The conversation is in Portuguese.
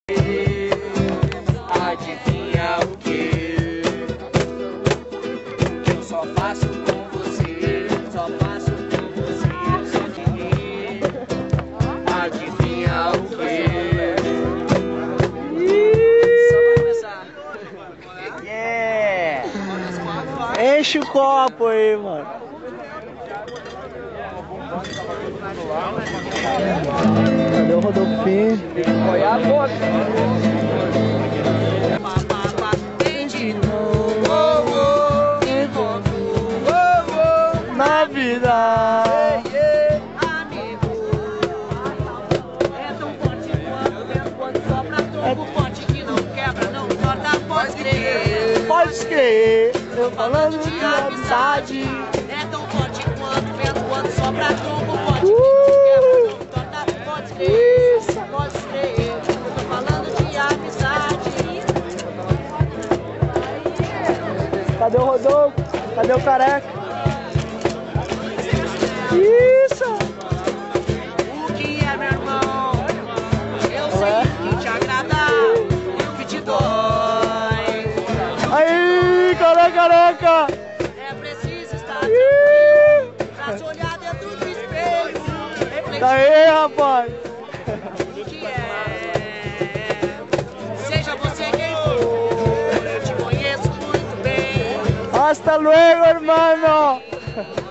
Adivinha o que? Eu só faço com você, só faço com você, só de mim. Adivinha o que? Só vai começar. Yeah! Enche o copo aí, mano. Cadê o Rodolfinho? Olha a boca. Na vida. Amigo, é tão forte quanto o vento quando sopra tronco forte que não quebra, não torna, pode crer. Pode crer, eu falando de amizade. É tão forte quanto o vento quando sopra tronco forte que não quebra, não torna, pode crer. Pode crer, eu tô falando de amizade. Cadê o Rodolfo? Cadê o Careca? Isso! O que é, meu irmão? Eu sei o que te agrada e o que te dói. Aí, careca! É preciso estar tranquilo pra se olhar dentro do espelho. Tá aí, rapaz! O que é? Seja você quem for, eu te conheço muito bem. Hasta luego, hermano!